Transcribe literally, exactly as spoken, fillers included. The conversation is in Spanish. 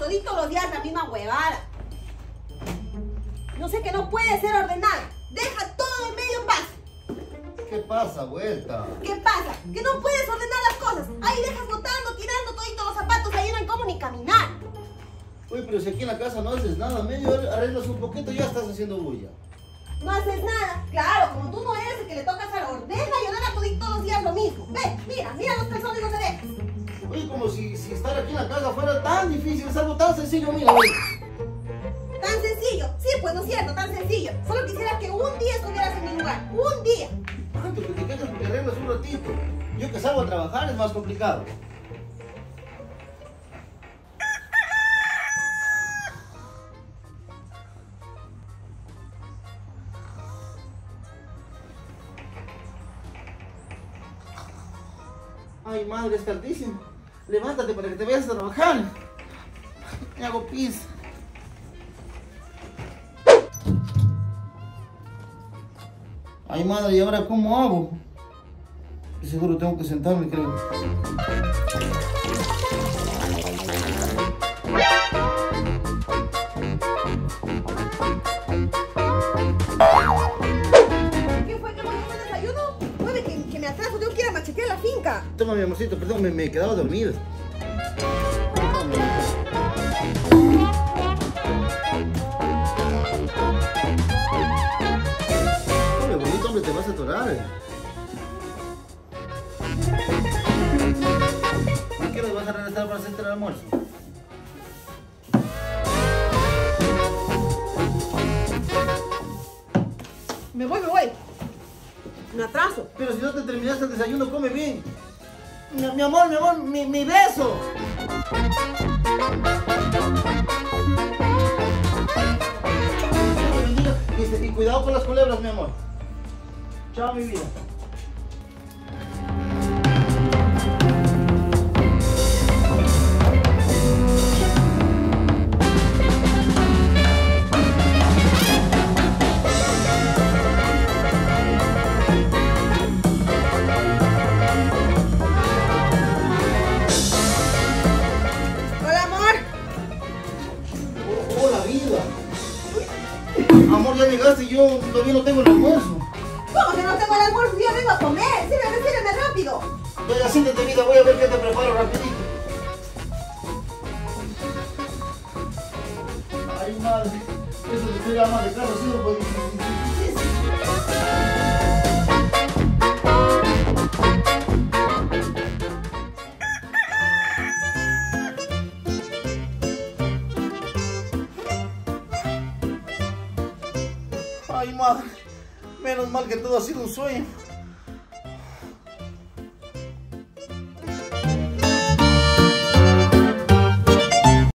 toditos los días la misma huevada. No sé que no puede ser ordenada. Deja todo en medio paso. ¿Qué pasa, vuelta? ¿Qué pasa? Que no puedes ordenar las cosas. Ahí dejas botando, tirando toditos los zapatos, ahí no hay cómo ni caminar. Oye, pero si aquí en la casa no haces nada, medio arreglas un poquito y ya estás haciendo bulla. No haces nada. Claro, como tú no eres el que le tocas a la ordena y ordena todito todos los días lo mismo. Ve, mira, mira los calzones los dejas. Oye, como si, si estar aquí en la casa fuera tan difícil, es algo tan sencillo, mira, oye. Tan sencillo. Sí, pues no es cierto, tan sencillo. Solo quisiera que un día estuvieras en mi lugar. Un día. ¿Cuánto que te quejas porque arreglas un ratito? Yo que salgo a trabajar es más complicado. Ay, madre, es tardísimo. Levántate para que te vayas a trabajar. Me hago pis. Ay, madre, ¿y ahora cómo hago? Seguro tengo que sentarme, creo. ¿Qué fue? ¿Qué fue el desayuno? Mueve, que, que me atraso, tengo que ir a machetear la finca. Toma, mi amorcito, perdón, me, me quedaba dormido. Hombre, bonito, hombre, te vas a atorar. ¿A qué hora vas a regresar para hacerte el almuerzo? Me voy, me voy. Me atraso. Pero si no te terminaste el desayuno, come bien. Mi, mi amor, mi amor, mi, mi beso. Y, y cuidado con las culebras, mi amor. Chao, mi vida. Amor, ya llegaste y yo todavía no tengo el almuerzo. ¿Cómo que no tengo el almuerzo? Yo vengo a comer. Sírveme, sírveme rápido. Ya, siéntate, vida, voy a ver qué te preparo rapidito. Ay, madre, eso de ser ama de casa ha sido pues difícil. Ay, madre, menos mal que todo ha sido un sueño.